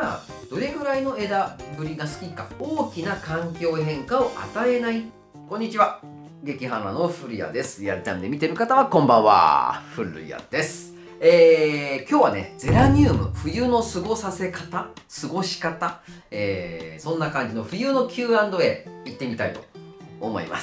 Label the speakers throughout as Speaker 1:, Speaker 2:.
Speaker 1: がどれぐらいの枝ぶりが好きか、大きな環境変化を与えない。こんにちは、激花の古谷です。リアルタイムで見てる方はこんばんは、古谷です。今日はね、ゼラニウム冬の過ごさせ方、過ごし方、そんな感じの冬の Q&A 行ってみたいと思います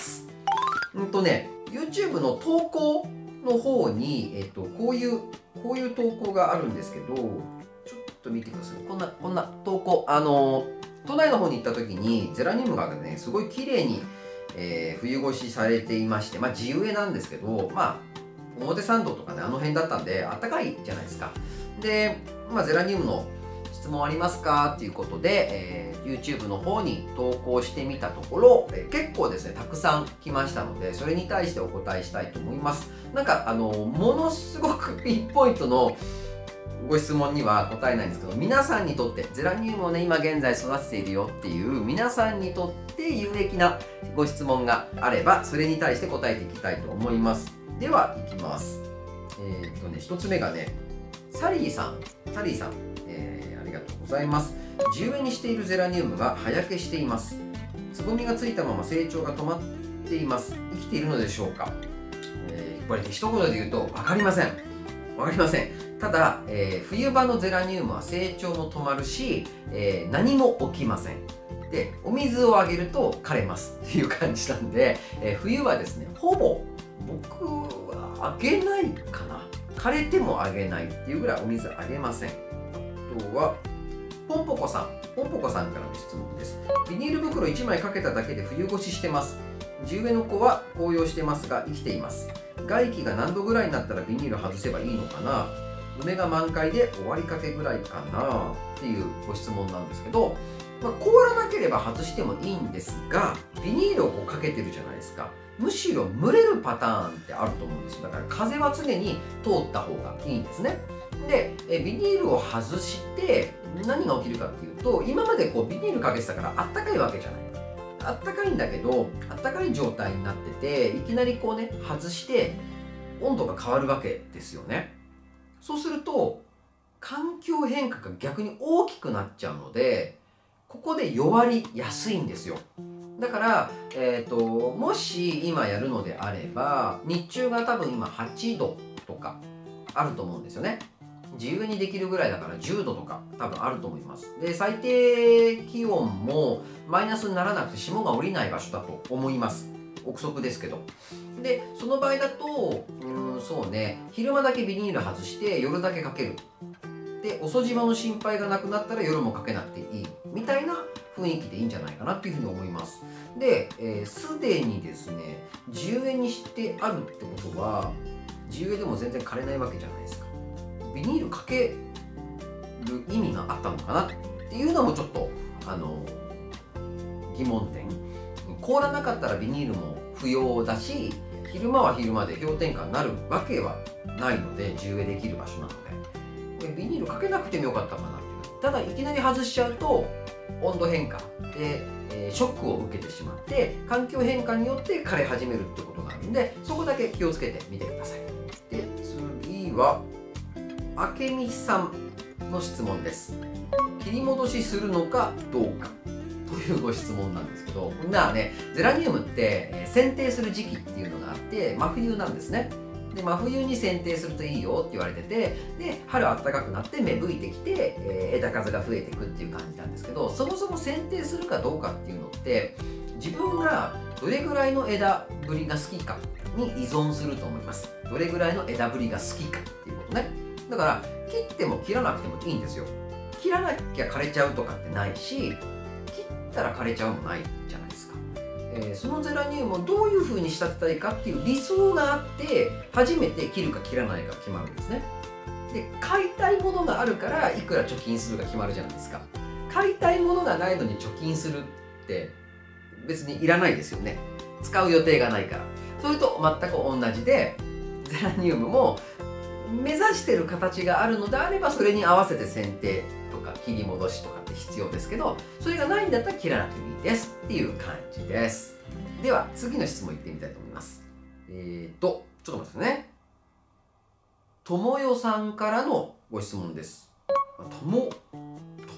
Speaker 1: 。YouTube の投稿の方に、こういう投稿があるんですけど、ちょっと見てください。こんな投稿。都内の方に行った時に、ゼラニウムがね、すごい綺麗に、冬越しされていまして、地植えなんですけど、表参道とかね、あの辺だったんで、あったかいじゃないですか。で、ゼラニウムの質問ありますかっていうことで、YouTube の方に投稿してみたところ、結構ですね、たくさん来ましたので、それに対してお答えしたいと思います。ものすごくピンポイントのご質問には答えないんですけど、皆さんにとって、ゼラニウムをね、今現在育てているよっていう、皆さんにとって有益なご質問があれば、それに対して答えていきたいと思います。では、いきます。一つ目がね、サリーさん、ありがとうございます。地植えにしているゼラニウムが葉焼けしています。つぼみがついたまま成長が止まっています。生きているのでしょうか。これ一言で言うと、分かりません。ただ、冬場のゼラニウムは成長も止まるし、何も起きません。で、お水をあげると枯れますっていう感じなんで、冬はですね、ほぼ僕はあげないかな。枯れてもあげないっていうぐらいお水あげません。あとは、ポンポコさんからの質問です。ビニール袋1枚かけただけで冬越ししてます。地植えの子は紅葉してますが生きています。外気が何度ぐらいになったらビニール外せばいいのかな。梅が満開で終わりかけぐらいかなっていうご質問なんですけど、凍らなければ外してもいいんですが、ビニールをかけてるじゃないですか。むしろ蒸れるパターンってあると思うんですよ。だから風は常に通った方がいいんですね。で、ビニールを外して何が起きるかっていうと、今までビニールかけてたからあったかいわけじゃない。あったかいんだけど、あったかい状態になってて、いきなり外して温度が変わるわけですよね。そうすると環境変化が逆に大きくなっちゃうので、ここで弱りやすいんですよ。だから、もし今やるのであれば、日中が多分今8度とかあると思うんですよね。自由にできるぐらいだから10度とか多分あると思います。で、最低気温もマイナスにならなくて霜が降りない場所だと思います。憶測ですけど。で、その場合だと、そうね、昼間だけビニール外して夜だけかける。で、遅霜の心配がなくなったら夜もかけなくていいみたいな雰囲気でいいんじゃないかなっていうふうに思います。で、すでにですね、地植えにしてあるってことは、地植えでも全然枯れないわけじゃないですか。ビニールかける意味があったのかなっていうのもちょっと疑問点。凍らなかったらビニールも不要だし、昼間は昼間で氷点下になるわけはないので、地植えできる場所なので、ビニールかけなくてもよかったかなっていう。ただいきなり外しちゃうと温度変化で、ショックを受けてしまって、環境変化によって枯れ始めるってことがあるんで、そこだけ気をつけてみてください。で、次は明美さんの質問です。切り戻しするのかどうかというご質問なんですけど、ゼラニウムって剪定する時期っていうのがあって、真冬なんですね。で、真冬に剪定するといいよって言われてて、で、春暖かくなって芽吹いてきて、枝数が増えていくっていう感じなんですけど、そもそも剪定するかどうかっていうのって、自分がどれぐらいの枝ぶりが好きかに依存すると思います。どれぐらいの枝ぶりが好きかっていうことね。だから切っても切らなくてもいいんですよ。切らなきゃ枯れちゃうとかってないし、切ったら枯れちゃうもないじゃないですか。そのゼラニウムをどういう風に仕立てたいかっていう理想があって、初めて切るか切らないか決まるんですね。で、買いたいものがあるからいくら貯金するか決まるじゃないですか。買いたいものがないのに貯金するって別にいらないですよね。使う予定がないから。それと全く同じで、ゼラニウムも目指してる形があるのであれば、それに合わせて剪定とか切り戻しとかって必要ですけど、それがないんだったら切らなくてもいいですっていう感じです。では次の質問いってみたいと思います。ちょっと待ってくださいね。ともよさんからのご質問です。と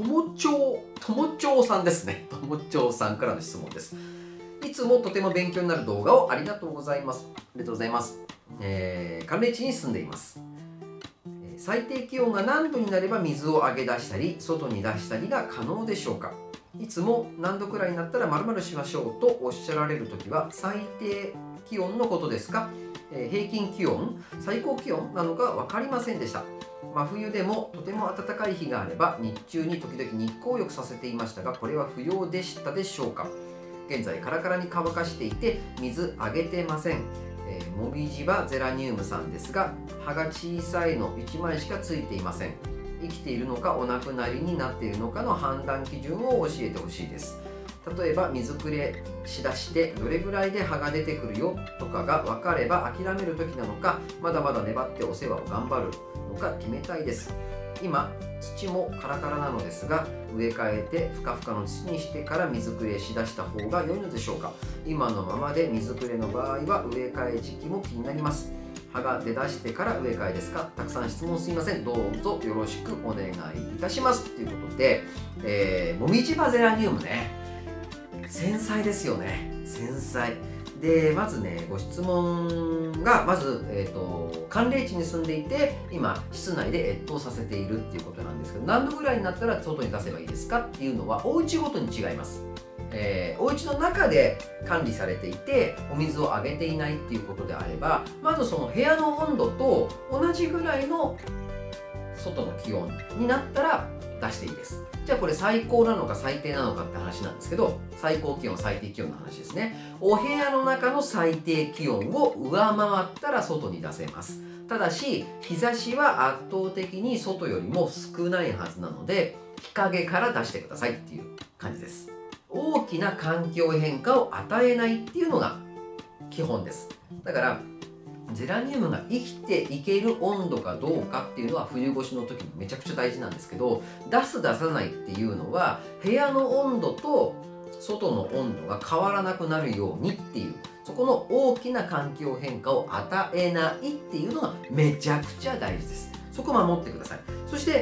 Speaker 1: 友長さんですね。友長さんからの質問です。いつもとても勉強になる動画をありがとうございます。ありがとうございます。寒冷地に住んでいます。最低気温が何度になれば水をあげ出したり外に出したりが可能でしょうか。いつも何度くらいになったら〇〇しましょうとおっしゃられるときは最低気温のことですか、平均気温、最高気温なのか分かりませんでした。真冬でもとても暖かい日があれば日中に時々日光浴させていましたが、これは不要でしたでしょうか。現在カラカラに乾かしていて水あげてません。モミジバゼラニウムさんですが、葉が小さいの1枚しかついていません。生きているのかお亡くなりになっているのかの判断基準を教えてほしいです。例えば水くれしだしてどれぐらいで葉が出てくるよとかが分かれば諦める時なのか、まだまだ粘ってお世話を頑張るのか決めたいです。今土もカラカラなのですが、植え替えてふかふかの土にしてから水くれしだした方が良いのでしょうか。今のままで水くれの場合は植え替え時期も気になります。葉が出だしてから植え替えですか。たくさん質問すいません。どうぞよろしくお願いいたします。ということで、モミジバゼラニウムね、繊細ですよね。繊細で、まずね、ご質問がまず、寒冷地に住んでいて今室内で越冬させているっていうことなんですけど、何度ぐらいになったら外に出せばいいですかっていうのはお家ごとに違います。お家の中で管理されていてお水をあげていないっていうことであれば、まずその部屋の温度と同じぐらいの外の気温になったら出していいです。じゃあこれ最高なのか最低なのかって話なんですけど、最高気温最低気温の話ですね。お部屋の中の最低気温を上回ったら外に出せます。ただし日差しは圧倒的に外よりも少ないはずなので、日陰から出してくださいっていう感じです。大きな環境変化を与えないっていうのが基本です。だからゼラニウムが生きていける温度かどうかっていうのは冬越しの時にめちゃくちゃ大事なんですけど、出す出さないっていうのは部屋の温度と外の温度が変わらなくなるようにっていう、そこの大きな環境変化を与えないっていうのがめちゃくちゃ大事です。そこを守ってください。そして、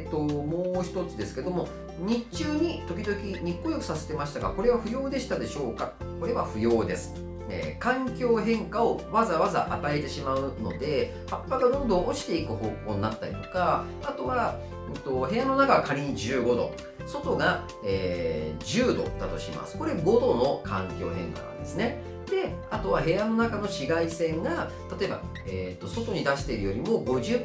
Speaker 1: もう一つですけども、日中に時々日光浴させてましたが、これは不要でしたでしょうか。これは不要です。環境変化をわざわざ与えてしまうので、葉っぱがどんどん落ちていく方向になったりとか、あとは、部屋の中は仮に15度、外が、10度だとします。これ5度の環境変化なんですね。で、あとは部屋の中の紫外線が例えば、外に出しているよりも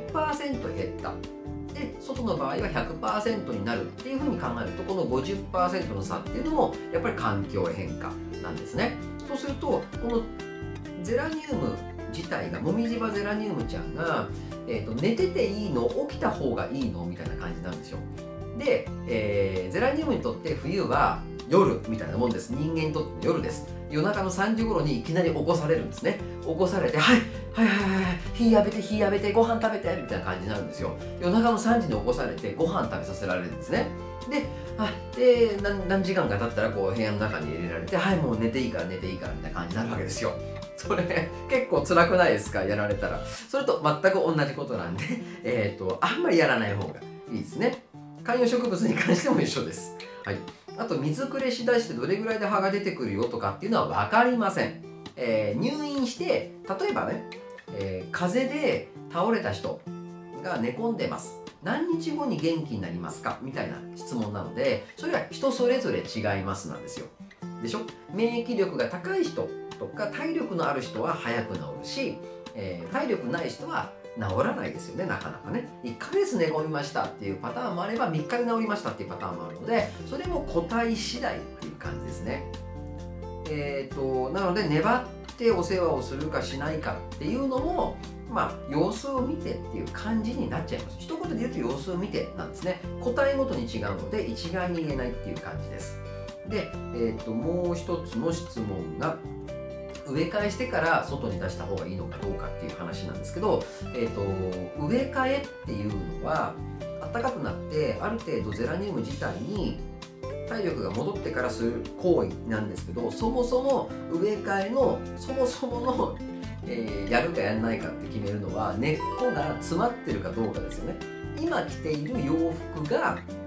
Speaker 1: 50% 減った。で外の場合は 100% になるっていうふうに考えると、この 50% の差っていうのもやっぱり環境変化なんですね。そうするとこのゼラニウム自体が、モミジバゼラニウムちゃんが、寝てていいの起きた方がいいのみたいな感じなんですよ。で、ゼラニウムにとって冬は夜みたいなもんです。人間にとっての夜です。夜中の3時頃にいきなり起こされるんですね。起こされて、はいはいはいはい、火やめて火やめてご飯食べてみたいな感じになるんですよ。夜中の3時に起こされてご飯食べさせられるんですね。で、何時間か経ったらこう部屋の中に入れられて、はいもう寝ていいから寝ていいからみたいな感じになるわけですよ。それ結構辛くないですか、やられたら。それと全く同じことなんで、あんまりやらない方がいいですね。観葉植物に関しても一緒です。はい。あと水くれしだしてどれぐらいで葉が出てくるよとかっていうのは分かりません。入院して例えばね、風邪で倒れた人が寝込んでます、何日後に元気になりますかみたいな質問なので、それは人それぞれ違いますなんですよ。でしょ。免疫力が高い人とか体力のある人は早く治るし、体力ない人は治らないですよね、なかなかね。1ヶ月寝込みましたっていうパターンもあれば、3日で治りましたっていうパターンもあるので、それも個体次第っていう感じですね。なので粘ってお世話をするかしないかっていうのも、様子を見てっていう感じになっちゃいます。一言で言うと様子を見てなんですね。個体ごとに違うので一概に言えないっていう感じです。で、もう一つの質問が、植え替えしてから外に出した方がいいのかどうかっていう話なんですけど、植え替えっていうのは暖かくなってある程度ゼラニウム自体に体力が戻ってからする行為なんですけど、そもそも植え替えのそもそもの、やるかやらないかって決めるのは根っこが詰まってるかどうかですよね。今着ている洋服が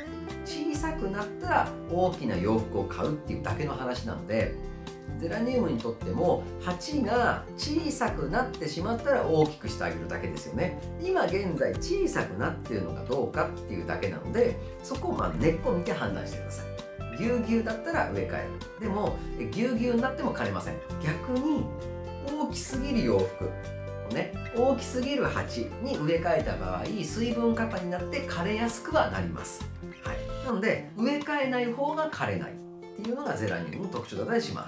Speaker 1: 小さくなったら大きな洋服を買うっていうだけの話なので、ゼラニウムにとっても鉢が小さくなってしまったら大きくしてあげるだけですよね。今現在小さくなっているのかどうかっていうだけなので、そこを根っこを見て判断してください。ぎゅうぎゅうだったら植え替える。でもぎゅうぎゅうになっても枯れません。逆に大きすぎる洋服大きすぎる鉢に植え替えた場合、水分過多になって枯れやすくはなります。はい、なので植え替えない方が枯れないっていうのがゼラニウムの特徴だったりします。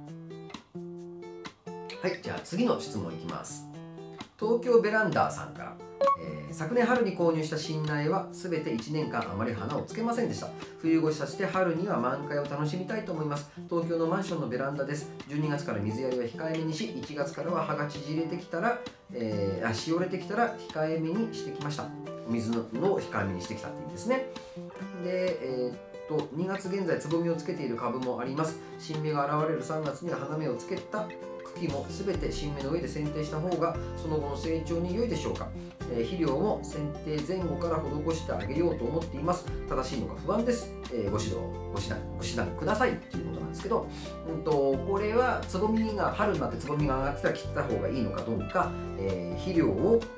Speaker 1: はい、じゃあ次の質問いきます。東京ベランダーさんから、昨年春に購入した新苗は全て1年間あまり花をつけませんでした。冬越しさせて春には満開を楽しみたいと思います。東京のマンションのベランダです。12月から水やりは控えめにし、1月からは葉が縮れてきたら、しおれてきたら控えめにしてきました。水の控えめにしてきたって意味ですね。で、2月現在つぼみをつけている株もあります。新芽が現れる3月には花芽をつけた茎もすべて新芽の上で剪定した方がその後の成長に良いでしょうか。肥料も剪定前後から施してあげようと思っています。正しいのか不安です。ご指南くださいということなんですけど、これはつぼみが春になってつぼみが上がってたら切った方がいいのかどうか、肥料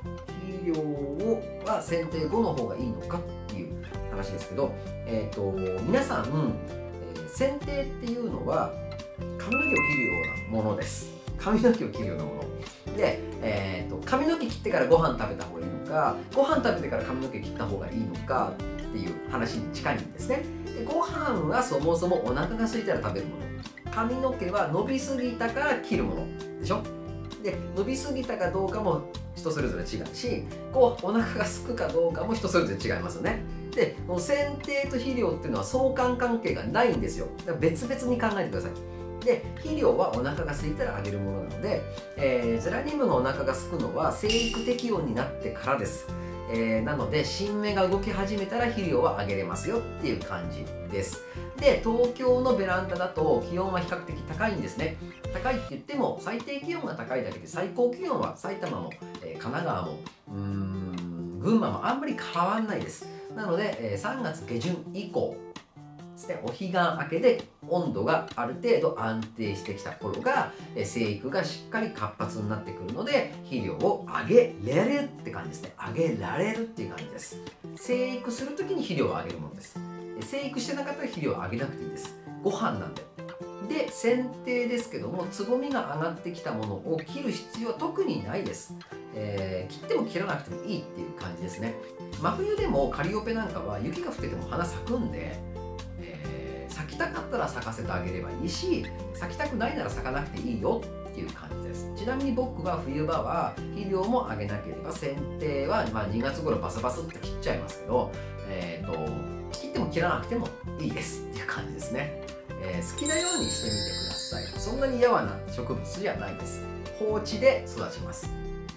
Speaker 1: は剪定後の方がいいのかっていう話ですけど、皆さん、剪定っていうのは髪の毛を切るようなものです。髪の毛を切るようなもので、髪の毛切ってからご飯食べた方がいいのか、ご飯食べてから髪の毛切った方がいいのかっていう話に近いんですね。で、ご飯はそもそもお腹が空いたら食べるもの、髪の毛は伸びすぎたから切るものでしょ。で、伸びすぎたかどうかも人それぞれ違うし、お腹が空くかどうかも人それぞれ違いますよね。で、この剪定と肥料っていうのは相関関係がないんですよ。だから別々に考えてください。で、肥料はお腹が空いたらあげるものなので、ゼラニウムのお腹が空くのは生育適温になってからです。なので新芽が動き始めたら肥料はあげれますよっていう感じです。で、東京のベランダだと気温は比較的高いんですね。高いって言っても最低気温が高いだけで最高気温は埼玉も、神奈川も群馬もあんまり変わんないです。なので、3月下旬以降ですね、お彼岸明けで温度がある程度安定してきた頃が生育がしっかり活発になってくるので、肥料をあげられるって感じですね。あげられるっていう感じです。生育する時に肥料をあげるものです。生育してなかったら肥料をあげなくていいです。ご飯なんで。で、剪定ですけども、つぼみが上がってきたものを切る必要は特にないです。切っても切らなくてもいいっていう感じですね。真冬でもカリオペなんかは雪が降ってても花咲くんで、咲きたかったら咲かせてあげればいいし、咲きたくないなら咲かなくていいよっていう感じです。ちなみに僕は冬場は肥料もあげなければ、剪定は2月頃バサバサって切っちゃいますけど、切っても切らなくてもいいですっていう感じですね。好きなようにしてみてください。そんなにやわな植物じゃないです。放置で育ちます。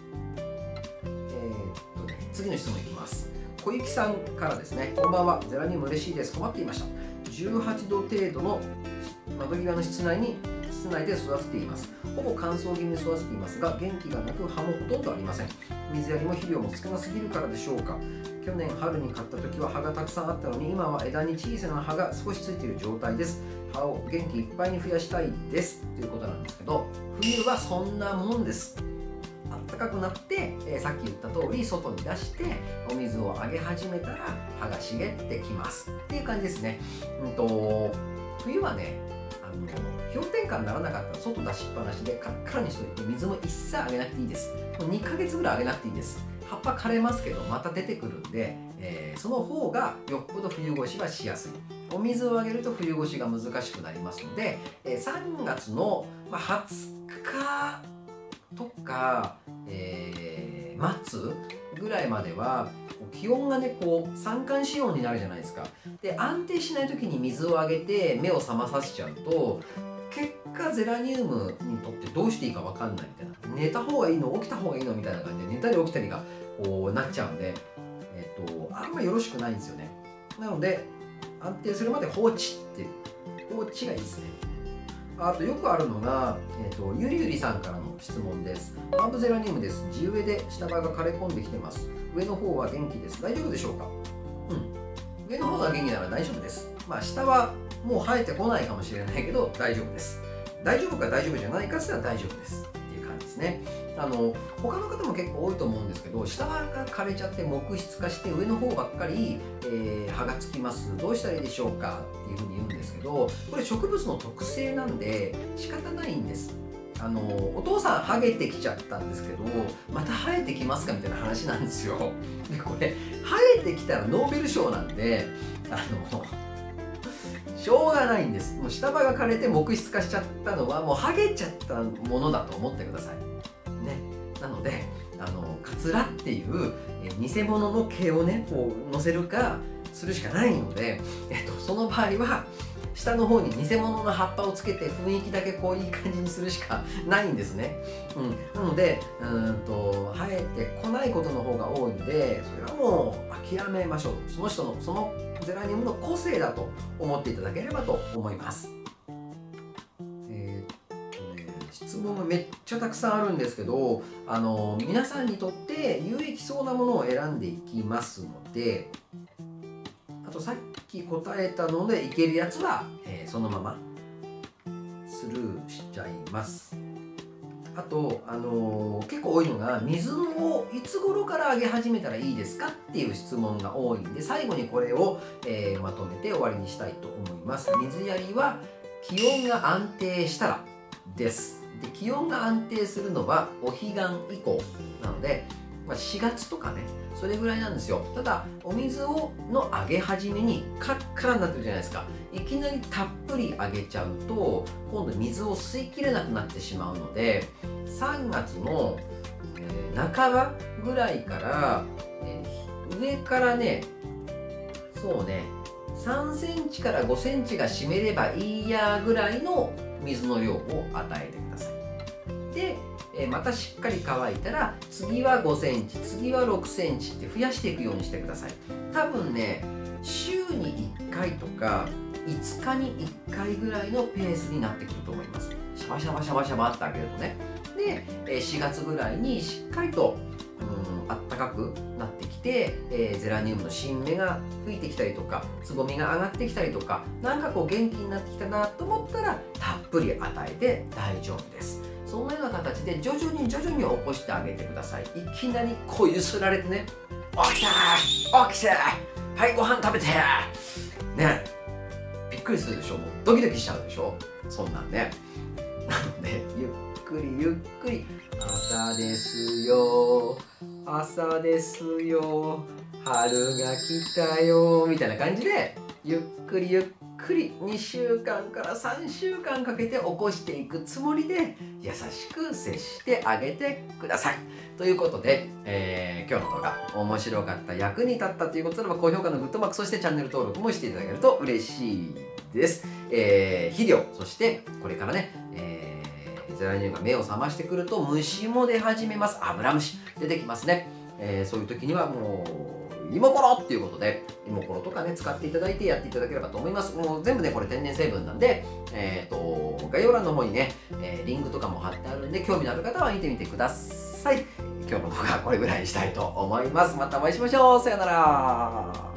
Speaker 1: 次の質問いきます。小雪さんからですね。こんばんは。ゼラニウム嬉しいです。困っていました。18度程度の窓際の室内で育てています。ほぼ乾燥気味に育てていますが、元気がなく葉もほとんどありません。水やりも肥料も少なすぎるからでしょうか。去年春に買った時は葉がたくさんあったのに、今は枝に小さな葉が少しついている状態です。葉を元気いっぱいに増やしたいですということなんですけど、冬はそんなもんです。暖かくなって、さっき言った通り外に出してお水をあげ始めたら葉が茂ってきますっていう感じですね。冬はね、氷点下にならなかったら外出しっぱなしでカラッカラにしといて、水も一切あげなくていいです。もう2ヶ月ぐらいあげなくていいです。葉っぱ枯れますけどまた出てくるんで、その方がよっぽど冬越しはしやすい。お水をあげると冬越しが難しくなりますので、3月の20日とか、末ぐらいまでは気温がね三寒四温になるじゃないですか。で、安定しない時に水をあげて目を覚まさせちゃうと、結果ゼラニウムにとってどうしていいか分かんないみたいな、寝た方がいいの起きた方がいいのみたいな感じで寝たり起きたりがなっちゃうんで、あんまよろしくないんですよね。なので安定するまで放置がいいですね。あとよくあるのが、ゆりゆりさんからの質問です。ハーブゼラニウムです。地植えで下葉が枯れ込んできてます。上の方は元気です。大丈夫でしょうか？ 上の方が元気なら大丈夫です。下はもう生えてこないかもしれないけど大丈夫です。大丈夫か大丈夫じゃないかって言ったら大丈夫ですっていう感じですね。他の方も結構多いと思うんですけど、下が枯れちゃって木質化して上の方ばっかり、葉がつきます。どうしたらいいでしょうかっていうふうに言うんですけど、これ植物の特性なんで仕方ないんです。お父さんハゲてきちゃったんですけど、また生えてきますかみたいな話なんですよ。でこれ生えてきたらノーベル賞なんでしょうがないんです。もう下葉が枯れて木質化しちゃったのはもうハゲちゃったものだと思ってくださいね。なのでカツラっていう偽物の毛をねこう乗せるかするしかないので、その場合は下の方に偽物の葉っぱをつけて雰囲気だけこういい感じにするしかないんですね。なので生えてこないことの方が多いんで、それはもう諦めましょう。その人のそのゼラニウムの個性だと思っていただければと思います。質問がめっちゃたくさんあるんですけど、皆さんにとって有益そうなものを選んでいきますので、あとさっき答えたのでいけるやつは、そのままスルーしちゃいます。あと、結構多いのが水をいつ頃からあげ始めたらいいですかっていう質問が多いんで、最後にこれを、まとめて終わりにしたいと思います。水やりは気温が安定したらです。で気温が安定するのはお彼岸以降なので、4月とかね、それぐらいなんですよ。ただお水のあげ始めにカラッカラになってるじゃないですか。いきなりたっぷりあげちゃうと今度水を吸いきれなくなってしまうので、3月の半ばぐらいから、上からね、そうね、3センチから5センチが湿ればいいやぐらいの水の量を与えてください。でまたしっかり乾いたら次は5センチ、次は6センチって増やしていくようにしてください。多分ね、週に1回とか5日に1回ぐらいのペースになってくると思います。シャバシャバシャバシャバってあげるとね。で4月ぐらいにしっかりとあったかくなってきて、ゼラニウムの新芽が吹いてきたりとか、つぼみが上がってきたりとか、なんかこう元気になってきたなと思ったらたっぷり与えて大丈夫です。そんなような形で徐々に起こしてあげてください。いきなりこう揺すられてね、起きたー起きてーはい、ご飯食べてーね、びっくりするでしょ。もうドキドキしちゃうでしょ、そんなんね。なのでゆっくりゆっくり、朝ですよ朝ですよ春が来たよみたいな感じでゆっくり2週間から3週間かけて起こしていくつもりで優しく接してあげてください。ということで、今日の動画面白かった、役に立ったということであれば高評価のグッドマーク、そしてチャンネル登録もしていただけると嬉しいです。肥料、そしてこれからね、ゼラニウムが目を覚ましてくると虫も出始めます。アブラムシ出てきますね。そういう時にはもうイモコロっていうことでイモコロとかね使っていただいてやっていただければと思います。もう全部ねこれ天然成分なんで、概要欄の方にね、リンクとかも貼ってあるんで興味のある方は見てみてください。今日の動画はこれぐらいにしたいと思います。またお会いしましょう。さよなら。